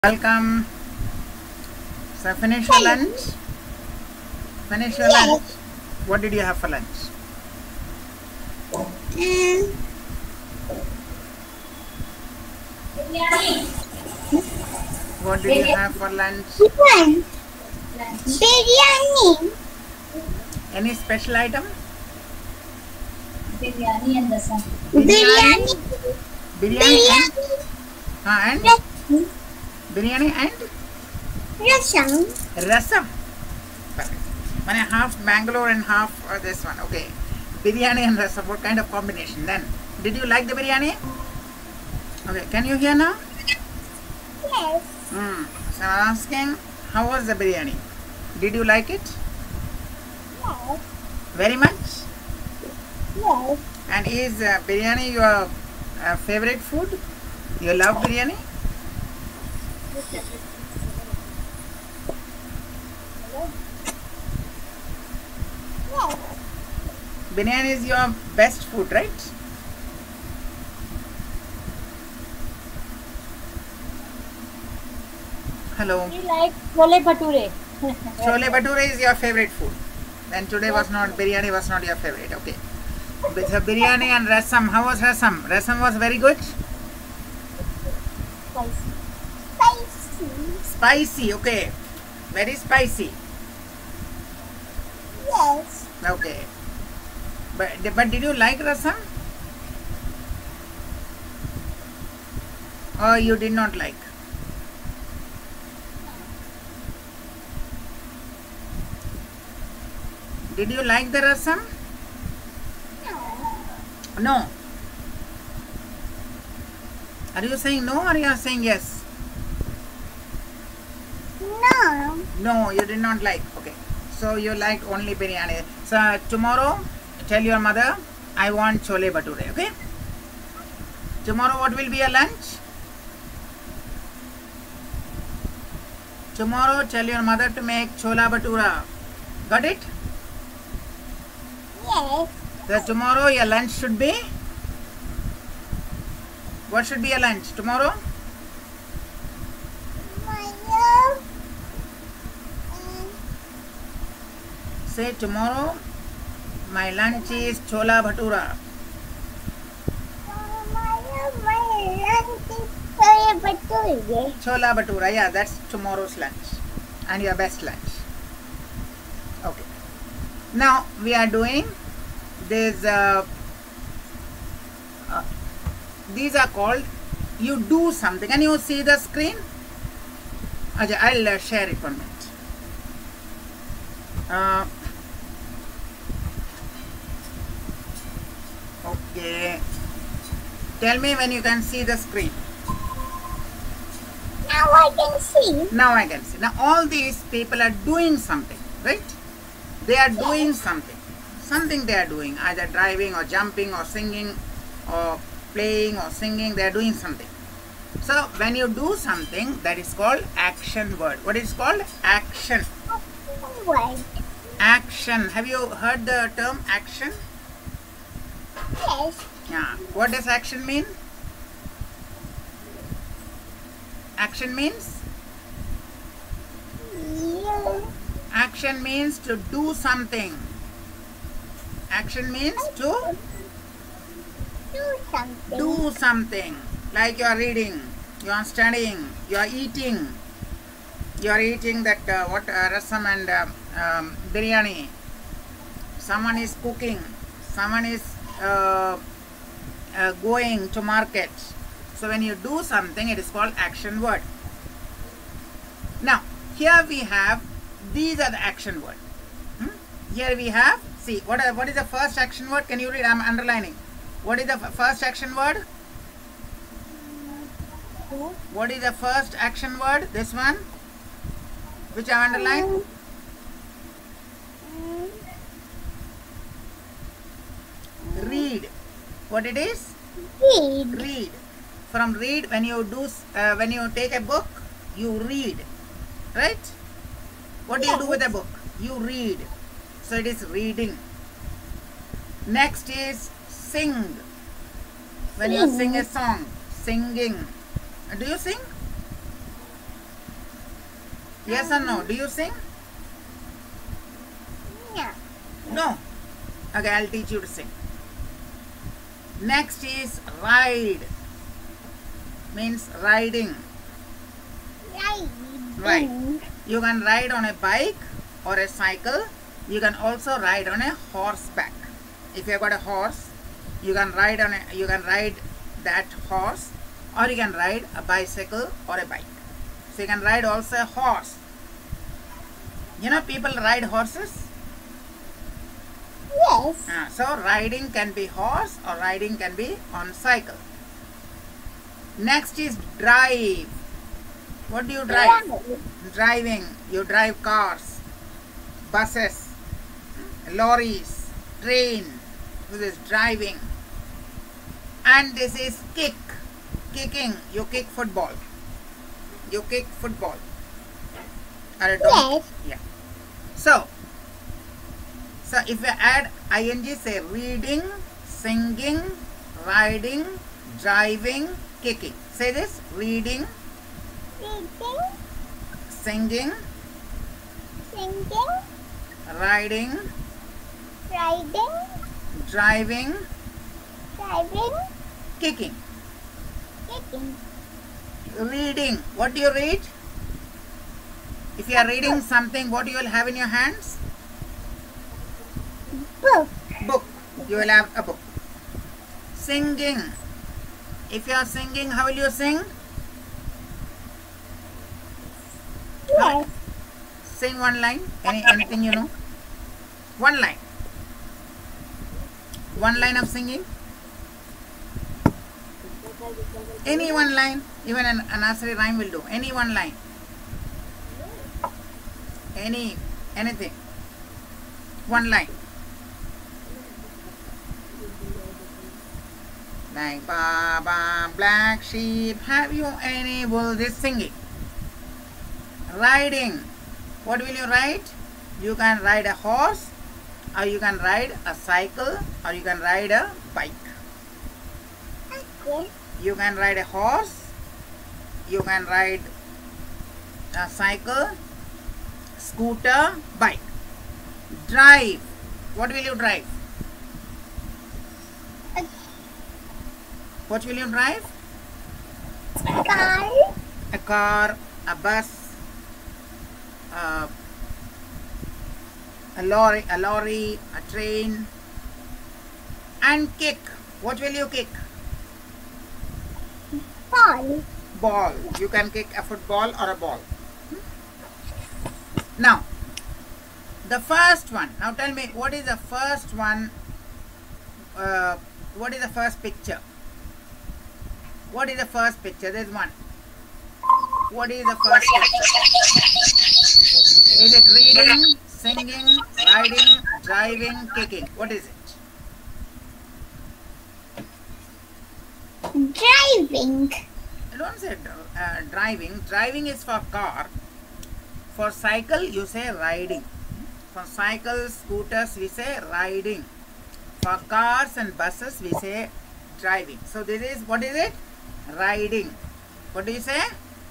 Welcome. So finish your lunch. Finish your lunch. What did you have for lunch? What did you have for lunch? Biryani. Any special item? Biryani and rasam. Biryani. Biryani and biryani and Rasam. rasam. Perfect. When half Bangalore and half this one. Okay. Biryani and rasam. What kind of combination then? Did you like the biryani? Okay. Can you hear now? Yes. So I'm asking, how was the biryani? Did you like it? Yes. Very much? Yes. And is biryani your favorite food? You love biryani? Yes. Biryani is your best food, right? Hello. We like chole bhature. Chole bhature is your favorite food. Then today was not, biryani was not your favorite. Okay. With the biryani and rasam, how was rasam? Rasam was very good? Spicy. Spicy, okay. Very spicy. Yes. Okay. But did you like rasam? Or you did not like? Did you like the rasam? No. Are you saying no or you are saying yes? No. No, you did not like. Okay. So you liked only biryani. So tomorrow, tell your mother, I want chole bhature. Okay? Tomorrow what will be your lunch? Tomorrow tell your mother to make chola bhatura. Got it? Yes. So tomorrow your lunch should be? What should be your lunch tomorrow? Maya. Say tomorrow my lunch is chola bhatura. Chola bhatura, yeah, that's tomorrow's lunch and your best lunch. Okay. Now we are doing this. These are called you do something. Can you see the screen? Ajay, I'll share it 1 minute. Okay. Tell me when you can see the screen. Now I can see. Now I can see. Now all these people are doing something, right? They are doing something. Something they are doing, either driving or jumping or singing or playing or singing, they are doing something. So when you do something, that is called action word. What is called? Action. Wait. Action. Have you heard the term action? Yes. Yeah. What does action mean? Action means? You Action means to do something. Action means to do something. do something. Like you are reading, you are studying, you are eating. You are eating that rasam and biryani. Someone is cooking. Someone is going to market. So when you do something, it is called action word. Now, here we have, these are the action word. Here we have, see, what is the first action word? Can you read? I am underlining. What is the first action word? What is the first action word? This one, which I have underlined. Read. What it is? Read. Read. From read, when you do, when you take a book, you read, right? What do you do with a book? You read. So it is reading. Next is sing. When you sing a song, singing. Do you sing? Yes or no? Do you sing? No. No. Okay, I'll teach you to sing. Next is ride. Means riding. Riding. Right. You can ride on a bike or a cycle. You can also ride on a horseback. If you have got a horse, you can ride that horse, or you can ride a bicycle or a bike. So you can ride also a horse. You know, people ride horses. Yes. So riding can be horse or riding can be on cycle. Next is drive. What do you drive? Driving. You drive cars, buses, lorries, train. This is driving. And this is kick. Kicking. You kick football. You kick football. Or Yes. yeah. So if you add ing, say reading, singing, riding, driving, kicking. Say this: reading, Reading. singing, Singing. riding, Riding. driving, Driving. kicking. Kicking. Reading. What do you read? If you are reading something, what you will have in your hands? Book. Book. You will have a book. Singing. If you are singing, how will you sing? Yes. Sing one line. Anything you know? One line. One line of singing. Any one line. Even a nursery rhyme will do. Any one line. Anything. One line. Like Baba, black sheep, have you any wool? This singing. Riding. What will you ride? You can ride a horse, or you can ride a cycle, or you can ride a bike. Okay. You can ride a horse, you can ride a cycle, scooter, bike. Drive. What will you drive? What will you drive? Car. A car, a bus, a lorry, a train. And kick. What will you kick? Ball. Ball. You can kick a football or a ball. Now, the first one. Now tell me, what is the first one? What is the first picture? What is the first picture? There's one. What is the first picture? Is it reading, singing, riding, driving, kicking? What is it? Driving. I don't say driving. Driving is for car. For cycle, you say riding. For cycles, scooters, we say riding. For cars and buses, we say driving. So this is, what is it? Riding. What do you say?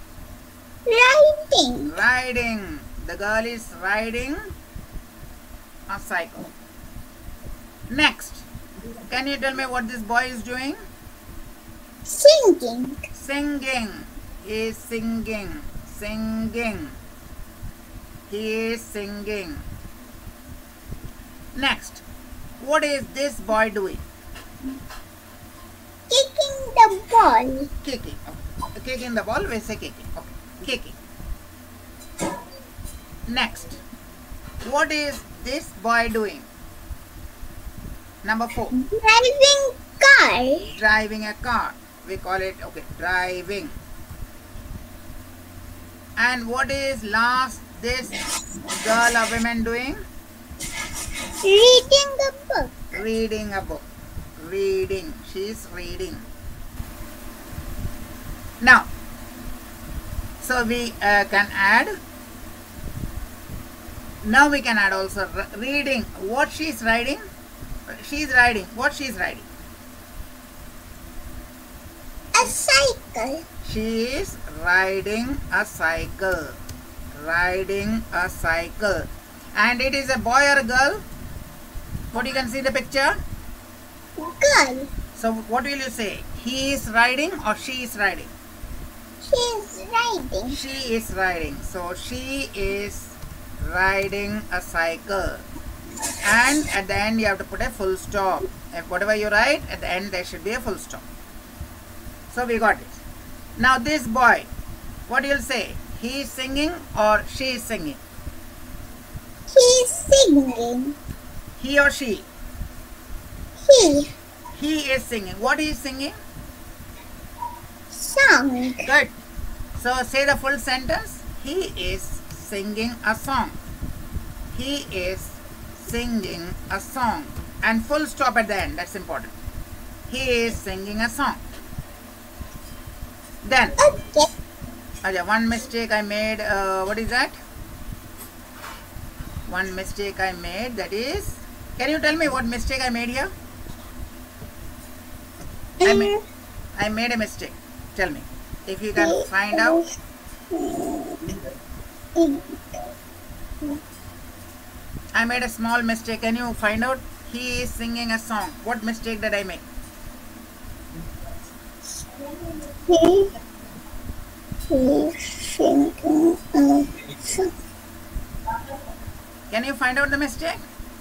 Riding. Riding. The girl is riding a cycle. Next. Can you tell me what this boy is doing? Singing. Singing. He is singing. Singing. He is singing. Next. What is this boy doing? Kicking the ball. Kicking. Okay. Kicking the ball, we say kicking. Okay. Kicking. Next. What is this boy doing? Number 4. Driving car. Driving a car. We call it, okay, driving. And what is last this girl or woman doing? Reading a book. Reading a book. Reading. She is reading. Now, so we can add. Now we can add also reading. What she is riding? She is riding. What she is riding? A cycle. She is riding a cycle. riding a cycle. And it is a boy or a girl? What you can see the picture? Girl. So what will you say? He is riding or she is riding? She's riding. She is riding. So she is riding a cycle. And at the end you have to put a full stop. If whatever you write, at the end there should be a full stop. So we got it. Now this boy, what you'll say? He is singing or she is singing? He's singing. He or she? He. He is singing. What he is singing? Song. Good. So say the full sentence. He is singing a song. He is singing a song. And full stop at the end. That's important. He is singing a song. Then, Okay. one mistake I made. What is that? One mistake I made. That is. Can you tell me what mistake I made here? I made a mistake. Tell me. If you can find out. I made a small mistake. Can you find out? He is singing a song. What mistake did I make? He's singing a song. Can you find out the mistake?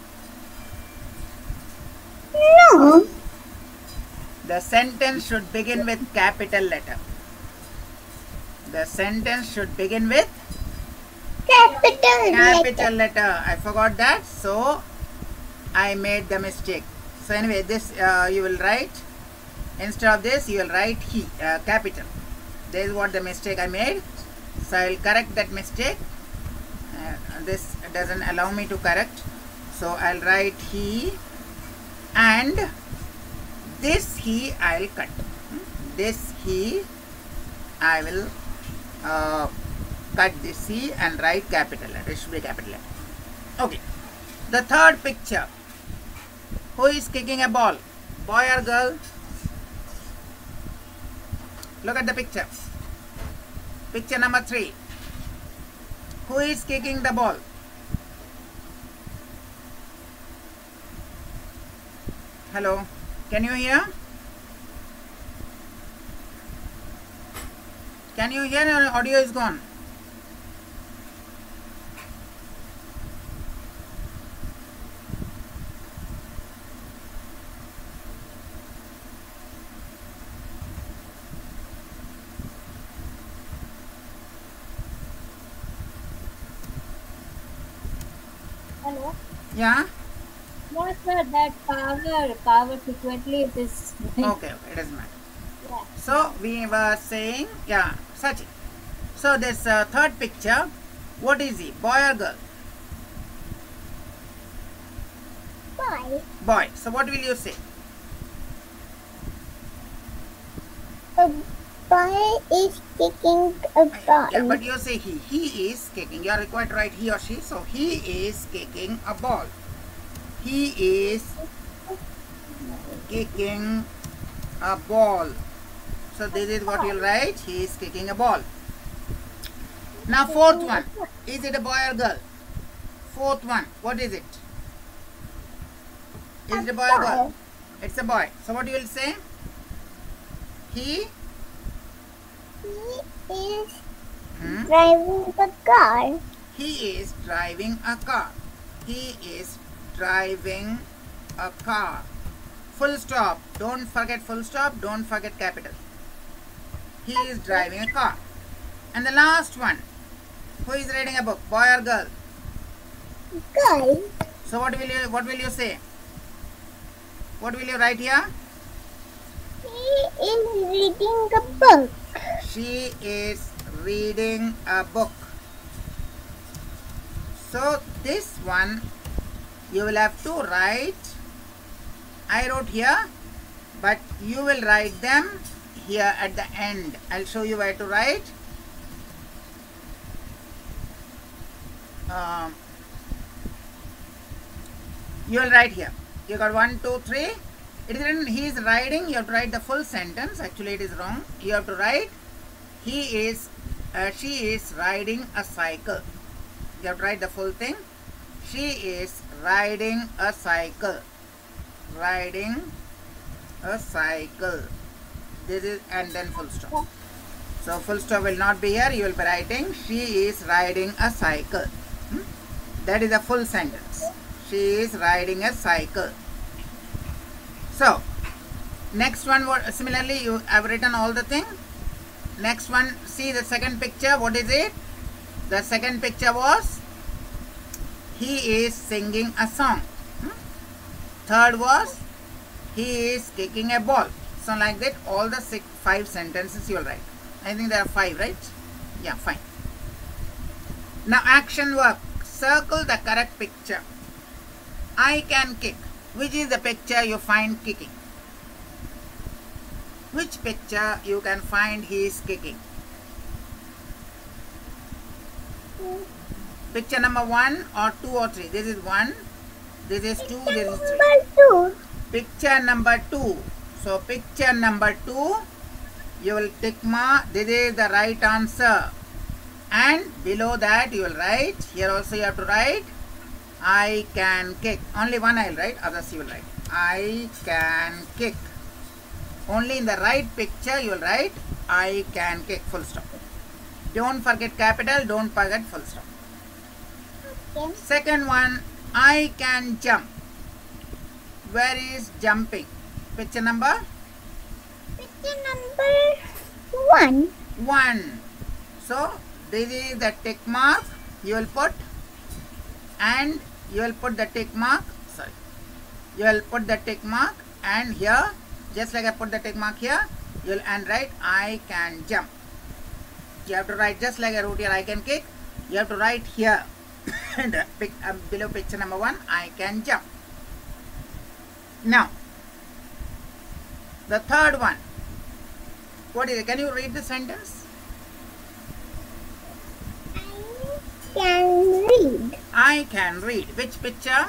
No. The sentence should begin with capital letter. The sentence should begin with Capital letter. letter. I forgot that, so I made the mistake. So anyway, this you will write, instead of this you will write he, capital. This is what the mistake I made. So I will correct that mistake. This doesn't allow me to correct, so I'll write he, and this he I will cut. This he I will cut this he and write capital letter. It should be capital letter. Okay. The third picture. Who is kicking a ball? Boy or girl? Look at the picture. Picture number 3. Who is kicking the ball? Hello? Can you hear? Can you hear? Your audio is gone. Hello. Yeah? No, sir, that power frequently it is. Okay, it doesn't matter. Yeah. So we were saying, yeah, Sachin. So this third picture, what is he? Boy or girl? Boy. Boy. So what will you say? A boy is kicking a ball. Yeah, but you say he. He is kicking. You are required to write he or she. So he is kicking a ball. He is kicking a ball. So this is what you'll write. He is kicking a ball. Now fourth one. Is it a boy or girl? Fourth one. What is it? Is it a boy or girl? It's a boy. So what you will say? He is hmm? driving a car. He is driving a car. He is driving a car. Full stop. Don't forget full stop. Don't forget capital. He is driving a car. And the last one. Who is reading a book? Boy or girl? Girl. So what will you say? What will you write here? He is reading a book. She is reading a book. So this one you will have to write. I wrote here, but you will write them here at the end. I'll show you where to write. You will write here. You got 1, 2, 3. It is written he is riding. You have to write the full sentence. Actually, it is wrong. You have to write he is She is riding a cycle. You have to write the full thing. She is riding a cycle. Riding a cycle. This is, and then full stop. So full stop will not be here. You will be writing she is riding a cycle. That is a full sentence. She is riding a cycle. So next one, similarly you have written all the thing. Next one, see the second picture. What is it? The second picture was he is singing a song. Third was he is kicking a ball. So like that, all the 5 sentences you will write. I think there are 5, right? Yeah, fine. Now action work. Circle the correct picture. I can kick. Which is the picture you find kicking? Which picture you can find he is kicking? Picture number 1 or 2 or 3? This is 1. This is 2. This is 3. Number 2. Picture number 2. So picture number 2, you will tick mark. This is the right answer. And below that you will write. Here also you have to write I can kick. Only one I will write. Others you will write I can kick. Only in the right picture you will write I can kick. Full stop. Don't forget capital. Don't forget full stop. Okay. Second one, I can jump. Where is jumping? Picture number? Picture number 1. 1. So this is the tick mark you will put, and you will put the tick mark. Sorry. You will put the tick mark, and here, just like I put the tick mark here, you will and write I can jump. You have to write just like I wrote here I can kick. You have to write here and below picture number 1 I can jump. Now the third one. What is it? Can you read the sentence? I can read. I can read. Which picture?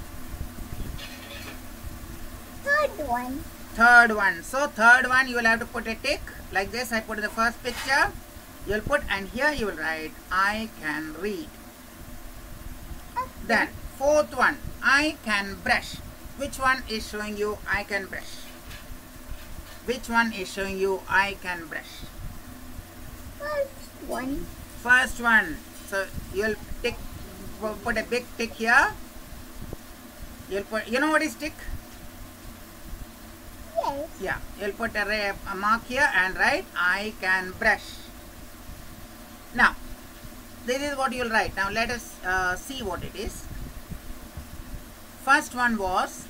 Third one. Third one. So third one you will have to put a tick like this. I put in the first picture. You will put, and here you will write I can read. Okay. Then fourth one, I can brush. Which one is showing you I can brush? Which one is showing you I can brush? First one. First one. So you will tick, put a big tick here. You'll put, you know what is tick? Yes. Yeah, you'll put a mark here and write I can brush. Now this is what you'll write. Now let us see what it is. First one was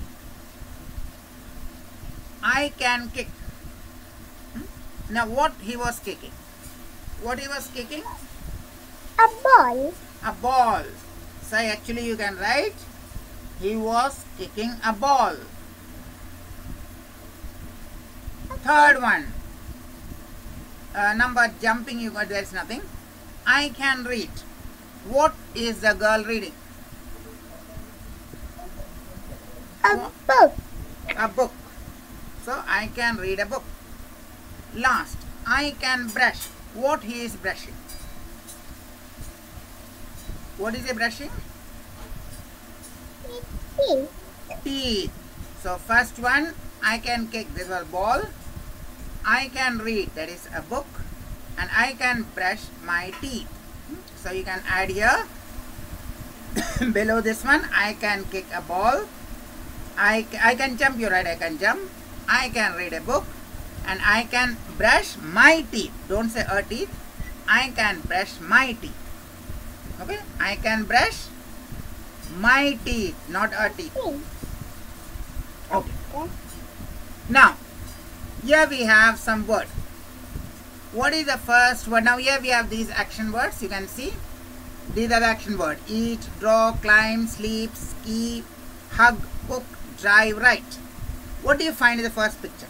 I can kick. Now what he was kicking? What he was kicking? A ball. A ball. So actually you can write he was kicking a ball. Third one, number jumping, you got, there is nothing. I can read. What is the girl reading? A book. A book. So I can read a book. Last, I can brush. What he is brushing? What is he brushing? Teeth. Teeth. So first one, I can kick. This was ball. I can read. That is a book. And I can brush my teeth. So you can add here. Below this one, I can kick a ball. I can jump. You're right. I can jump. I can read a book. And I can brush my teeth. Don't say a teeth. I can brush my teeth. Okay? I can brush my teeth, not a teeth. Okay. Now, here we have some words. What is the first word? Now here we have these action words. You can see. These are the action words. Eat, draw, climb, sleep, ski, hug, cook, drive, write. What do you find in the first picture?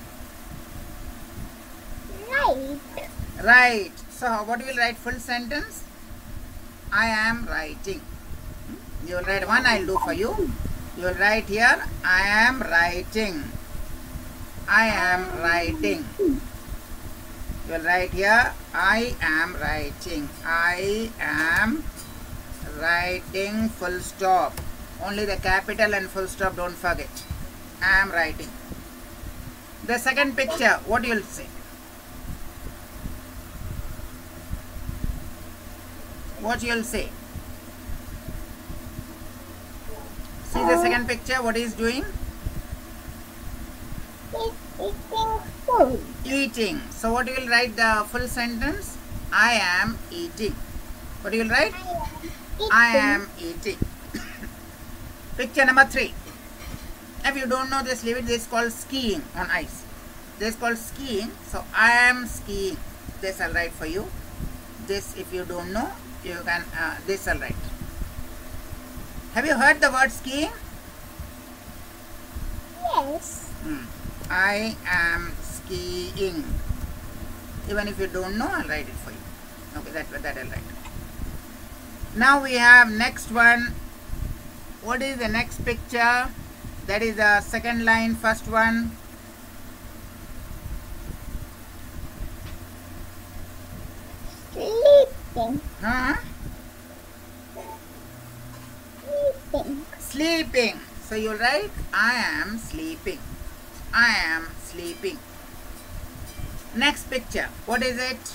Right. Right. So what will write full sentence? I am writing. You will write one, I will do for you. You will write here, I am writing. I am writing. You will write here, I am writing. I am writing, full stop. Only the capital and full stop, don't forget. I am writing. The second picture, what you will say? What you will say? See the second picture, what he is doing? He's eating food. Eating. So what you will write the full sentence? I am eating. What you will write? I am eating. Picture number 3. If you don't know, just leave it. This is called skiing on ice. This is called skiing. So I am skiing. This I'll write for you. This, if you don't know, you can, this I'll write. Have you heard the word skiing? Yes. I am skiing. Even if you don't know, I'll write it for you. Okay, that I'll write. Now we have next one. What is the next picture? That is the second line, first one. Sleeping. Huh? Sleeping. Sleeping. So you'll write, I am sleeping. I am sleeping. Next picture. What is it?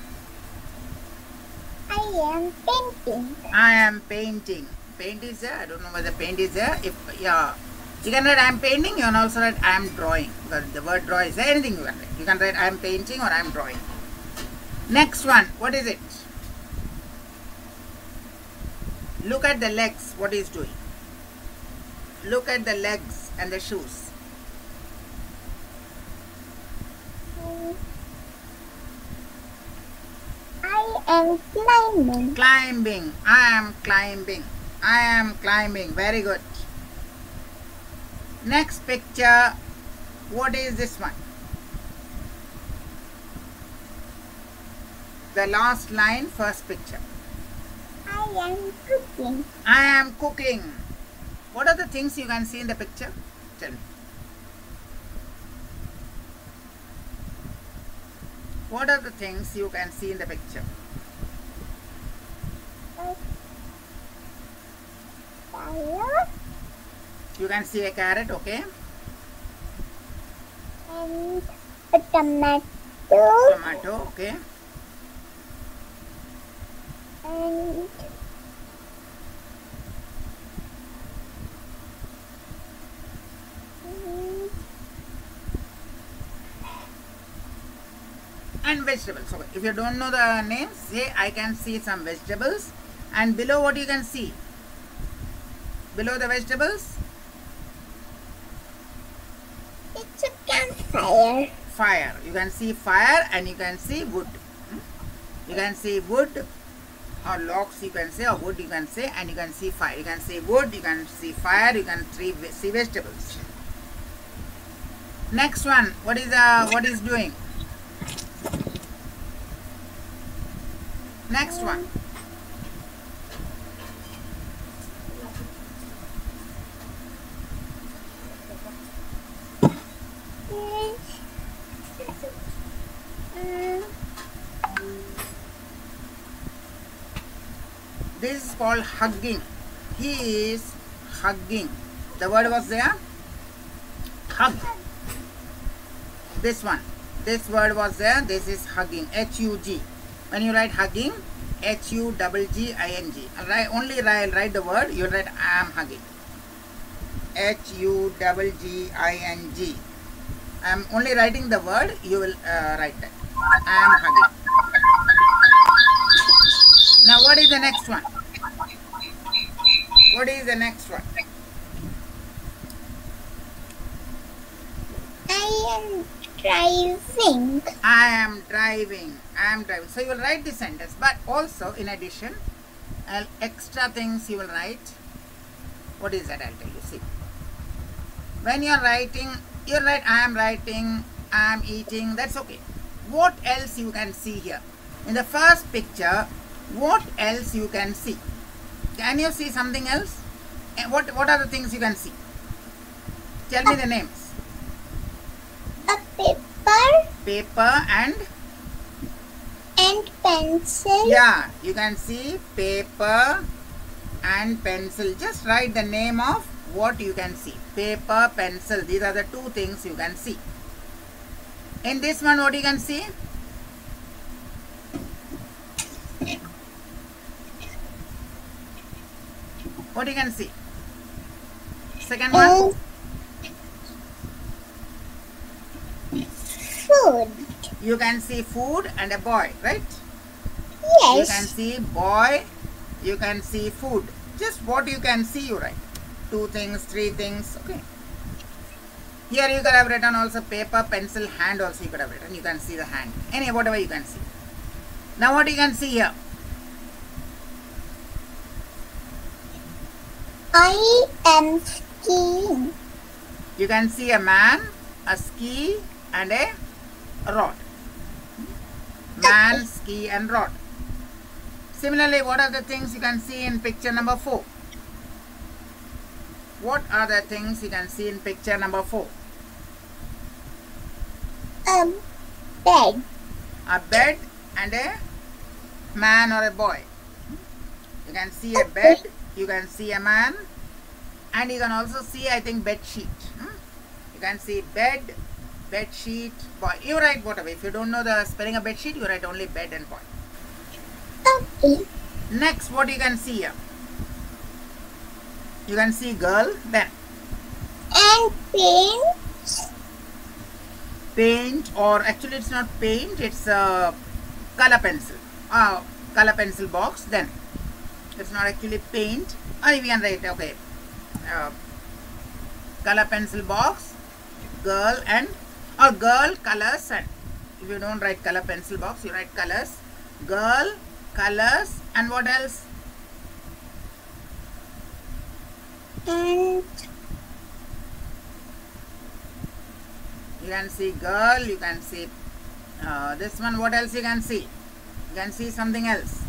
I am painting. I am painting. Paint is there. I don't know whether paint is there. If yeah, you can write I am painting. You can also write I am drawing. Because the word draw is there. Anything you can write. You can write I am painting or I am drawing. Next one. What is it? Look at the legs. What he is doing. Look at the legs and the shoes. I am climbing. Climbing. I am climbing. I am climbing. Very good. Next picture. What is this one? The last line, first picture. I am cooking. I am cooking. What are the things you can see in the picture? Tell me. What are the things you can see in the picture? Fire You can see a carrot, okay? and a tomato Tomato, okay? and And vegetables. Okay. If you don't know the names, say I can see some vegetables. And below what you can see? Below the vegetables? it's a campfire. Fire. You can see fire and you can see wood. You can see wood or logs you can say, or wood you can say, and you can see fire. You can see wood, you can see fire, you can see vegetables. Next one. What is doing? Next one. This is called hugging. He is hugging. The word was there. Hug. This one. This word was there. This is hugging. H-U-G. When you write hugging, H-U-G-G-I-N-G. Only write the word. You write I am hugging. H-U-G-G-I-N-G. I am only writing the word. You will write that. I am hugging. Now what is the next one? What is the next one? I am driving. I am driving. I am driving. So you will write the sentence, but also in addition, extra things you will write. What is that? I'll tell you. See, when you are writing, you write I am writing, I am eating. That's okay. What else you can see here? In the first picture, what else you can see? Can you see something else? What are the things you can see? Tell me the names. A paper Paper and and pencil. Yeah, you can see paper and pencil. Just write the name of what you can see. Paper, pencil. These are the two things you can see. In this one, what you can see? What you can see? Second one? Food. You can see food and a boy, right? Yes. You can see boy, you can see food. Just what you can see, you write. 2 things, 3 things, okay. Here you could have written also paper, pencil, hand also you could have written. You can see the hand. Any, whatever you can see. Now what you can see here? I am skiing. You can see a man, a ski and a rod. Man, ski and rod. Similarly, what are the things you can see in picture number 4? What are the things you can see in picture number 4? Bed. A bed and a man or a boy. You can see a bed, you can see a man, and you can also see, I think, bed sheet. You can see bed, bed sheet, boy. You write whatever. If you don't know the spelling of bed sheet, you write only bed and boy. Okay. Next, what you can see here? You can see girl, then And paint. paint, or actually it's not paint, it's a color pencil. Color pencil box, then it's not actually paint. Or we can write, okay, color pencil box, girl and, or girl, colors, and if you don't write color pencil box, you write colors, girl, colors, and what else? And You can see girl, you can see this one. What else you can see? You can see something else.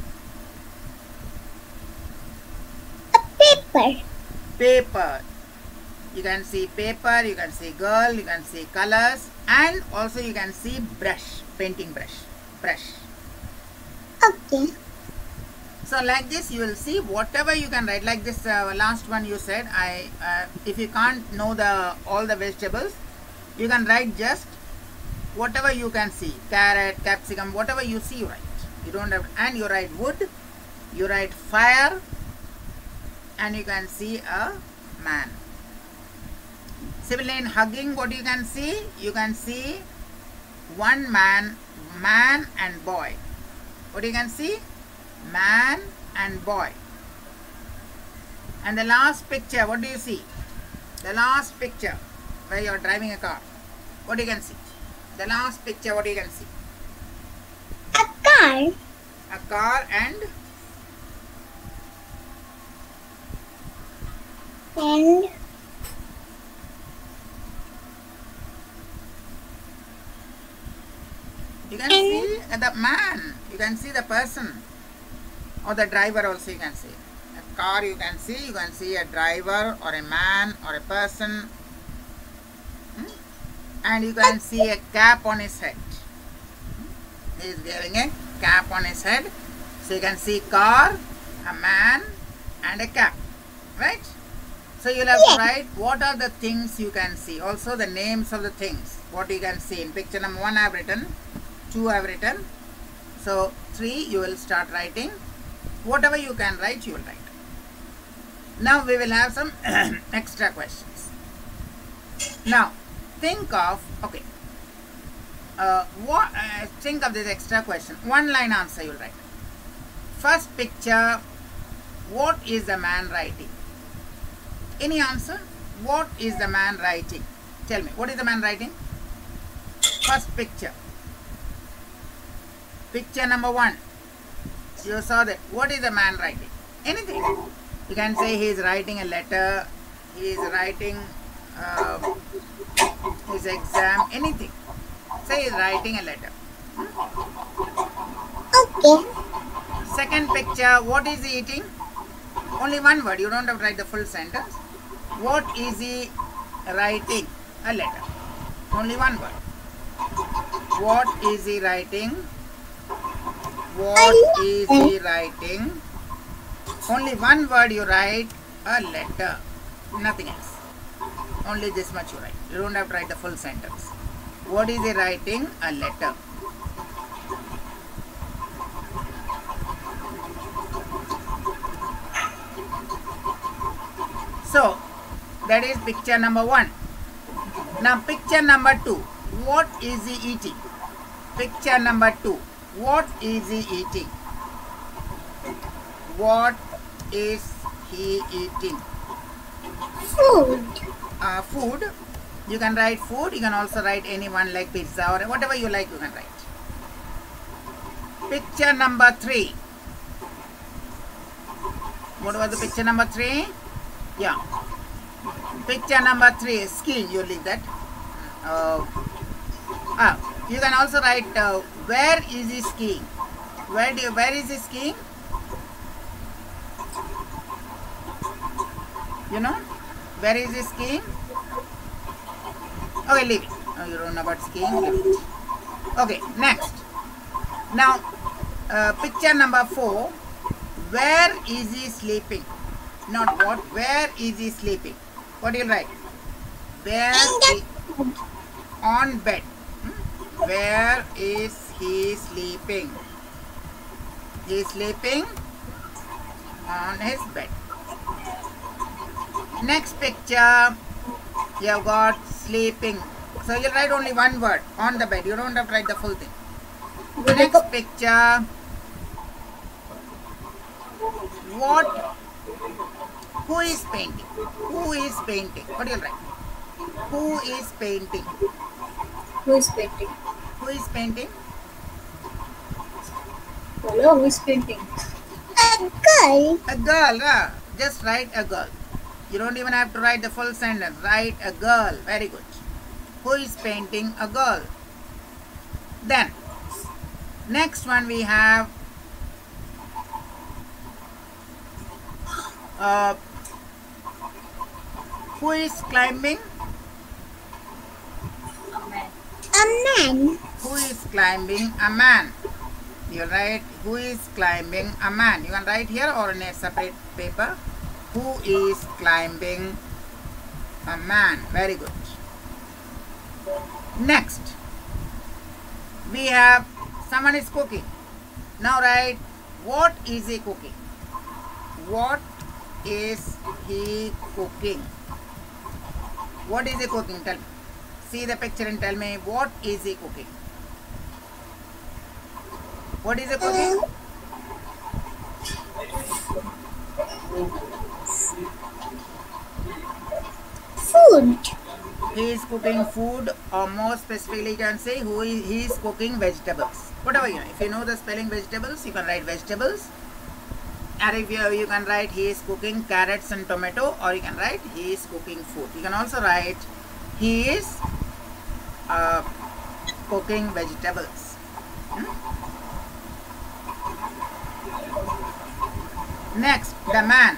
a paper. Paper. You can see paper, you can see girl, you can see colors, and also you can see brush, painting brush. Okay. So like this you will see whatever you can write. Like this last one you said, if you can't know all the vegetables, you can write just whatever you can see. Carrot, capsicum, whatever you see you write. You don't have, and you write wood, you write fire, and you can see a man. Similarly in hugging, what you can see? You can see one man and boy. What you can see? Man and boy. And the last picture, what do you see? The last picture where you are driving a car. What you can see? The last picture, what you can see? A car. A car and you can see the man. You can see the person. Or the driver also you can see. A car you can see a driver or a man or a person. And you can see a cap on his head. He is wearing a cap on his head. So you can see car, a man and a cap. Right? So you'll have to write what are the things you can see. Also the names of the things. What you can see. In picture number 1 I have written. 2 I have written. So 3 you will start writing. Whatever you can write, you will write. Now we will have some extra questions. Now think of, okay, think of this extra question. 1 line answer you will write. First picture, what is the man writing? Any answer? What is the man writing? Tell me, what is the man writing? First picture. Picture number 1. You saw that. What is the man writing? Anything. You can say he is writing a letter, he is writing his exam, anything. Say he is writing a letter. Okay. Second picture, what is he eating? Only one word, you don't have to write the full sentence. What is he writing? A letter. Only one word. What is he writing? What is he writing? Only one word you write, a letter. Nothing else. Only this much you write. You don't have to write the full sentence. What is he writing? A letter. So, that is picture number 1. Now, picture number 2. What is he eating? Picture number 2. What is he eating? What is he eating? Food. Food. You can write food. You can also write anyone like pizza or whatever you like. You can write. Picture number 3. What was the picture number 3? Yeah. Picture number 3 is skiing. You leave that. You can also write where is he skiing? Where is he skiing? You know? Where is he skiing? Okay, leave it. You don't know about skiing? Leave it. Okay, next. Now, picture number 4. Where is he sleeping? Not what. Where is he sleeping? What do you write? Where is on bed. Where is he sleeping? He is sleeping on his bed. Next picture, you have got sleeping. So you'll write only one word, on the bed. You don't have to write the full thing. Next picture, who is painting? Who is painting? What do you write? Who is painting? Who is painting? Who is painting? Hello, who is painting? A girl. A girl. Just write a girl. You don't even have to write the full sentence. Write a girl. Very good. Who is painting? A girl. Then, next one we have who is climbing? A man. A man. Who is climbing? A man. You write who is climbing? A man. You can write here or in a separate paper. Who is climbing? A man. Very good. Next, we have someone is cooking. Now write what is he cooking? What is he cooking? What is he cooking? Tell me. See the picture and tell me what is he cooking? What is he cooking? Food. He is cooking food, or more specifically you can say he is cooking vegetables. Whatever you know. If you know the spelling vegetables, you can write vegetables. And if you can write he is cooking carrots and tomato, or you can write he is cooking food. You can also write he is cooking vegetables. Next, the man.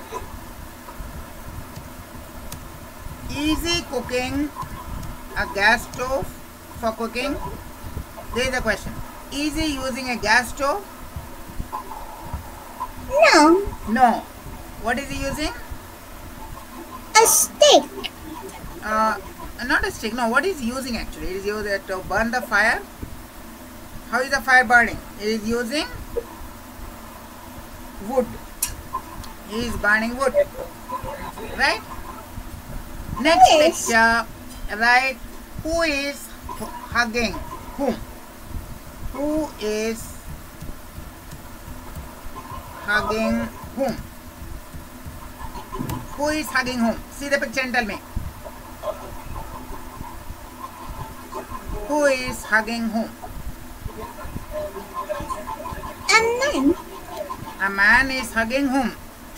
Is he cooking a gas stove for cooking? There is a question. Is he using a gas stove? No. No. What is he using? A stick. Not a stick. No, what is he using actually? It is used to burn the fire. How is the fire burning? It is using wood. He is burning wood. Right? Next Yes. picture, right? Who is hugging whom? Who is hugging whom? Who is hugging whom? See the picture and tell me. Who is hugging whom? A man. A man is hugging whom?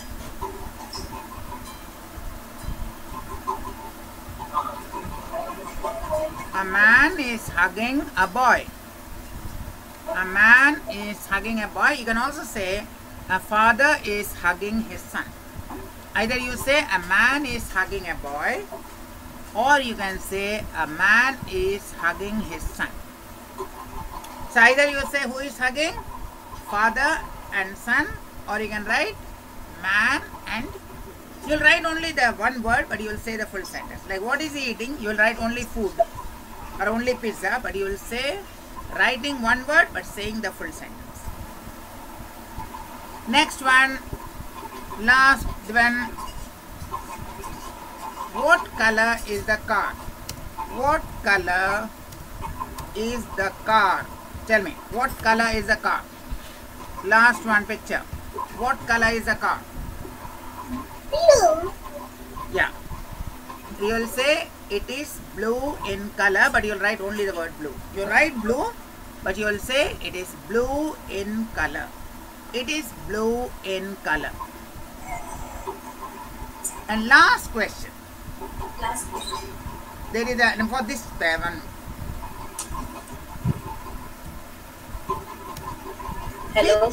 A man is hugging a boy. A man is hugging a boy. You can also say a father is hugging his son. Either you say a man is hugging a boy, or you can say a man is hugging his son. So either you say who is hugging? father and son, or you can write man and, you'll write only the one word but you will say the full sentence. Like what is he eating, you will write only food or only pizza, but you will say writing one word but saying the full sentence. Next one, last one. What color is the car? What color is the car? Tell me, what color is the car? Last one picture. What color is the car? Blue. Yeah. You will say it is blue in color, but you will write only the word blue. You write blue, but you will say it is blue in color. It is blue in color. And last question. There is a, for this one. Hello.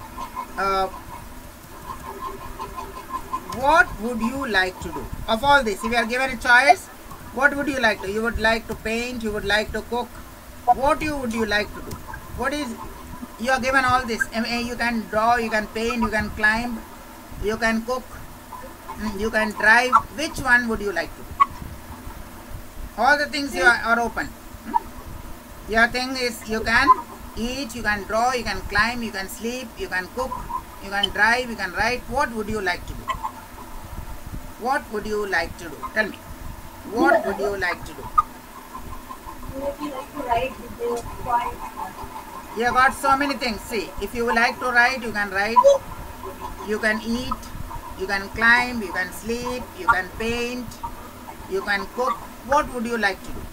What would you like to do? Of all this, if you are given a choice, what would you like to? You would like to paint, you would like to cook. What would you like to do? What is, you are given all this. You can draw, you can paint, you can climb, you can cook, you can drive. Which one would you like to do? All the things you are open. Your thing is you can eat, you can draw, you can climb, you can sleep, you can cook, you can drive, you can write. What would you like to do? What would you like to do? Tell me. What would you like to do? Maybe like to write with the point. You have got so many things. See, if you would like to write, you can write. You can eat, you can climb, you can sleep, you can paint, you can cook. What would you like to do?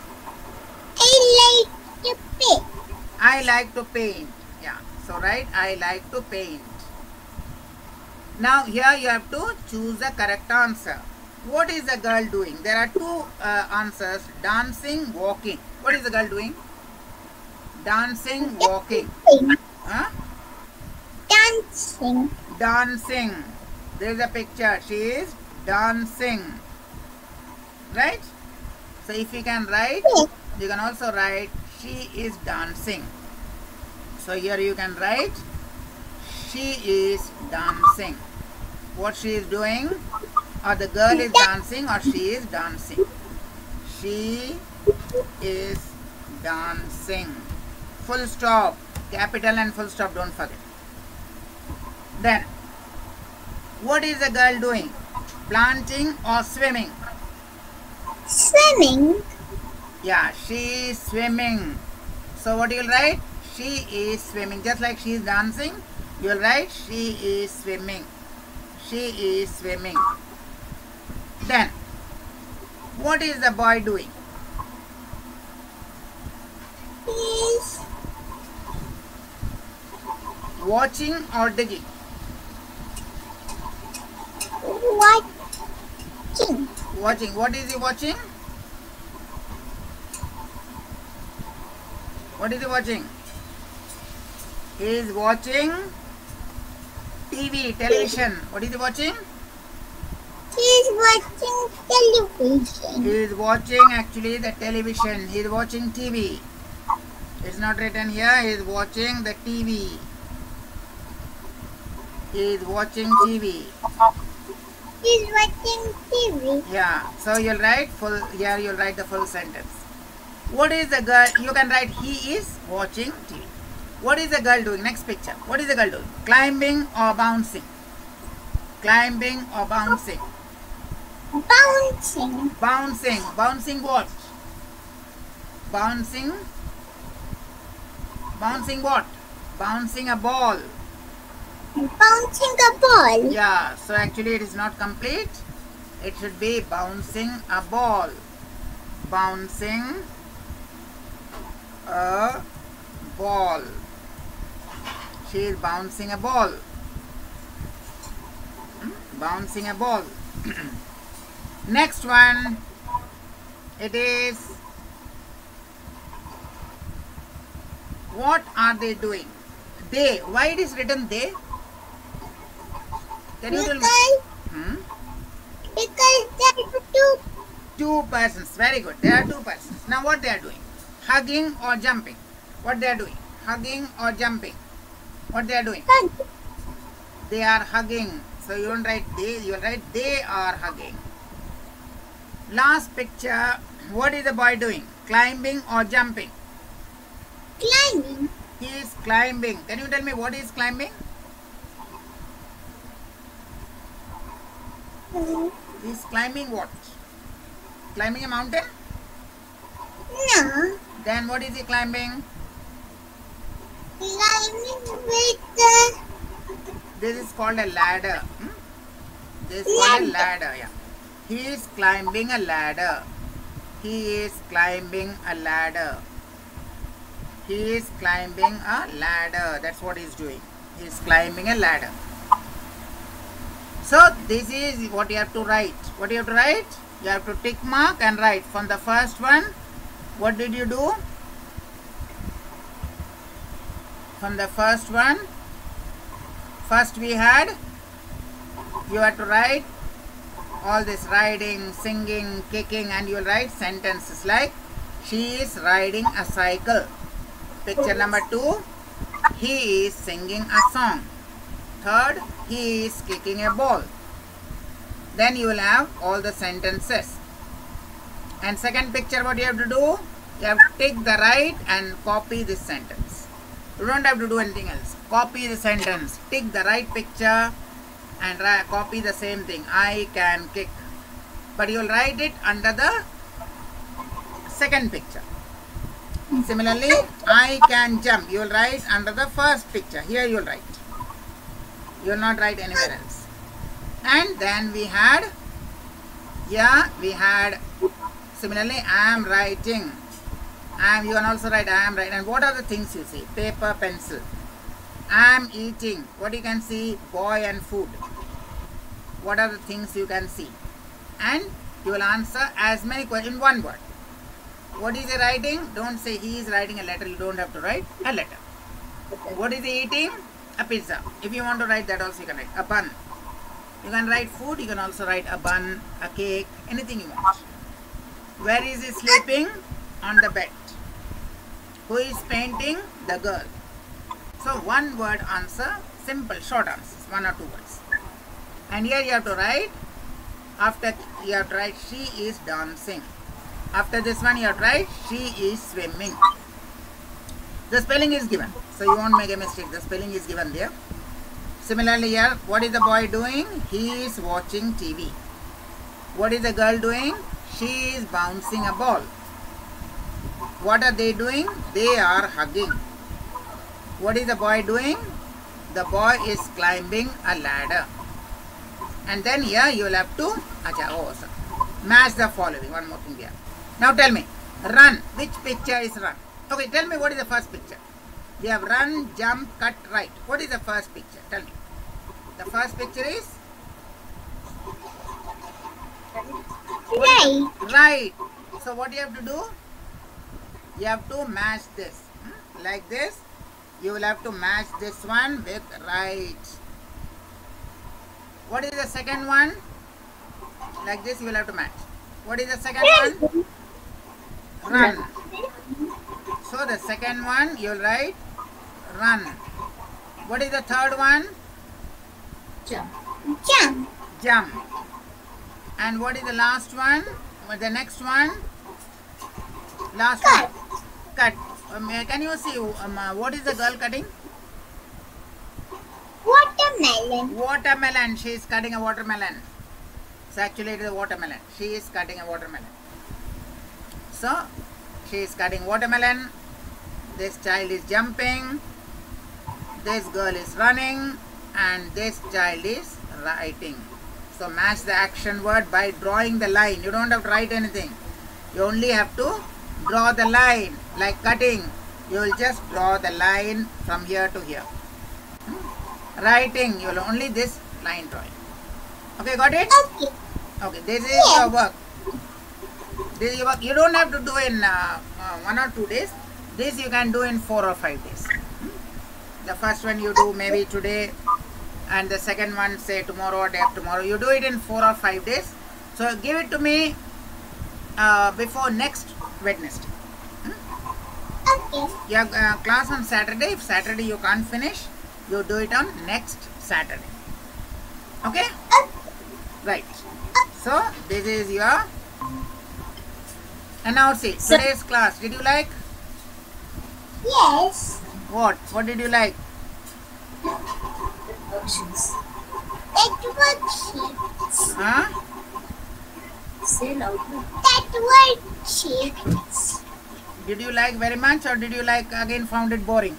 I like to pick. I like to paint. Yeah. So write, I like to paint. Now here you have to choose the correct answer. What is the girl doing? There are two answers. Dancing, walking. What is the girl doing? Dancing, walking. Huh? Dancing. Dancing. There is a picture. She is dancing. Right? So if you can write, you can also write she is dancing. So here you can write she is dancing. What she is doing, or the girl is dancing, or she is dancing. She is dancing. Full stop. Capital and full stop, don't forget. Then, what is the girl doing? Planting or swimming? Swimming. Yeah, she is swimming. So what you will write? She is swimming. Just like she is dancing, you will write she is swimming. She is swimming. Then, what is the boy doing? He's Watching or digging? watching. Watching. What is he watching? What is he watching? He is watching TV, television. What is he watching? He's watching television. He is watching actually the television. He is watching TV. It's not written here. He is watching the TV. He is watching TV. He's watching TV. Yeah. So you'll write full. Here you'll write the full sentence. What is the girl? You can write he is watching TV. What is the girl doing? Next picture. What is the girl doing? Climbing or bouncing? Climbing or bouncing? Bouncing. Bouncing. Bouncing what? Bouncing. Bouncing what? Bouncing a ball. Bouncing a ball. Yeah. So actually it is not complete. It should be bouncing a ball. Bouncing a ball. She is bouncing a ball. Bouncing a ball. Next one. It is, what are they doing? They. Why it is written they? Can you tell me? Because there are Two persons. Very good. There are two persons. Now what they are doing? Hugging or jumping? What they are doing? Hugging or jumping? What they are doing? Hug. They are hugging. So you don't write they, you will write they are hugging. Last picture, what is the boy doing? Climbing or jumping? Climbing. He is climbing. Can you tell me what he is climbing? He is climbing what? Climbing a mountain? No. Then what is he climbing? Climbing with the This is called a ladder. This is called a ladder. Yeah. He is climbing a ladder. He is climbing a ladder. He is climbing a ladder. That's what he's doing. He is climbing a ladder. So this is what you have to write. What you have to write? You have to tick mark and write. From the first one, what did you do? From the first one, first we had, you have to write all this riding, singing, kicking, and you will write sentences like she is riding a cycle. Picture number 2, he is singing a song. Third, he is kicking a ball. Then you will have all the sentences. And second picture, what you have to do? You have to take the right and copy this sentence. You don't have to do anything else. Copy the sentence. Tick the right picture and copy the same thing. I can kick. But you will write it under the second picture. Similarly, I can jump. You will write under the first picture. Here you will write. You will not write anywhere else. And then we had, similarly, I am writing. You can also write I am writing. And what are the things you see? Paper, pencil. I am eating. What you can see? Boy and food. What are the things you can see? And you will answer as many questions in one word. What is he writing? Don't say he is writing a letter. You don't have to write a letter. What is he eating? A pizza. If you want to write that also you can write. A bun. You can write food. You can also write a bun, a cake, anything you want. Where is he sleeping? On the bed. Who is painting? The girl. So one word answer, simple, short answers, 1 or 2 words. And here you have to write, after you have to write she is dancing. After this one you have to write she is swimming. The spelling is given, so you won't make a mistake. The spelling is given there. Similarly here, what is the boy doing? He is watching TV. What is the girl doing? She is bouncing a ball. What are they doing? They are hugging. What is the boy doing? The boy is climbing a ladder. And then here you will have to match the following. One more thing there. Now tell me, run. Which picture is run? Okay, tell me what is the first picture. We have run, jump, cut, right. What is the first picture? Tell me. The first picture is? right. Right. So what you have to do? You have to match this. Like this. You will have to match this one with right. What is the second one? Like this you will have to match. What is the second one? Run. So the second one you will write run. What is the third one? Jump. Jump. Jump. And what is the last one? The next one? Last Cut. one. Cut. Can you see what is the girl cutting? Watermelon. Watermelon. She is cutting a watermelon. So actually it is a watermelon. She is cutting a watermelon. So she is cutting watermelon. This child is jumping. This girl is running. And this child is writing. So match the action word by drawing the line. You don't have to write anything. You only have to draw the line. Like cutting. You will just draw the line from here to here. Writing. You will only this line drawing. Okay, got it? Okay. Okay, this is your work. This is your work. You don't have to do in 1 or 2 days. This you can do in 4 or 5 days. The first one you do maybe today, and the second one say tomorrow or day after tomorrow. You do it in 4 or 5 days. So give it to me before next Wednesday. Okay. You have class on Saturday. If Saturday you can't finish, You do it on next Saturday. Okay? Right. So this is your. And now see, Sir. today's class. Did you like? Yes. What? What did you like? Worksheets. That worksheets. Huh? Say loud. That worksheets. Did you like very much, or did you like again found it boring?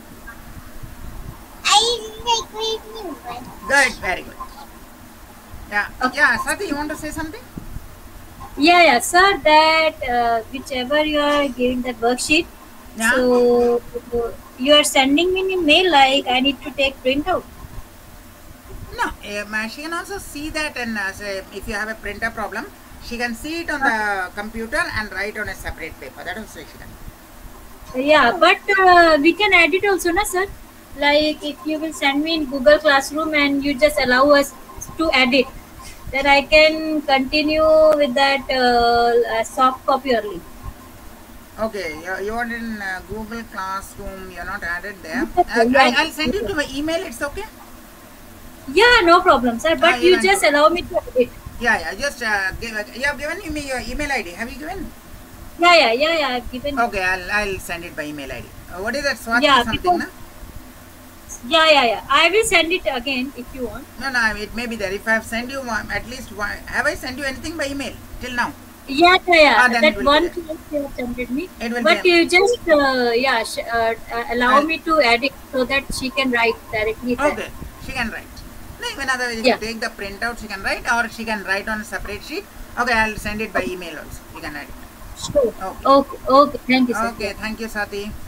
I like very new one. Good, very good. Yeah, yeah. Sati, you want to say something? Yeah, sir. That whichever you are giving that worksheet, Yeah. so you are sending me an email like I need to take printout. No, she can also see that, and say if you have a printer problem, she can see it on the computer and write on a separate paper. That also she can. Yeah, but we can edit also, na sir? Like if you will send me in Google Classroom and you just allow us to edit, then I can continue with that soft copy early. Okay, you are in Google Classroom. You're not added there. Yeah. I'll send you to my email. It's okay. Yeah, no problem, sir. But you you can just do. allow me to edit. Yeah. Just you have given me your email ID. Have you given? Yeah. I've given. Okay, I'll send it by email ID. What is that? Swati Yeah, something, because- na? Yeah. I will send it again if you want. No, it may be there. If I have sent you at least one, have I sent you anything by email till now? Yeah. Then it That will one be class you have sent me. It will But be. you just allow I'll- me to edit so that she can write directly there. Okay, she can write. No, even otherwise, if Yeah. you take the printout, she can write, or she can write on a separate sheet. Okay, I'll send it by email also. You can write it. Sure. Okay. Okay. Thank you, sir. Okay, thank you, Sati.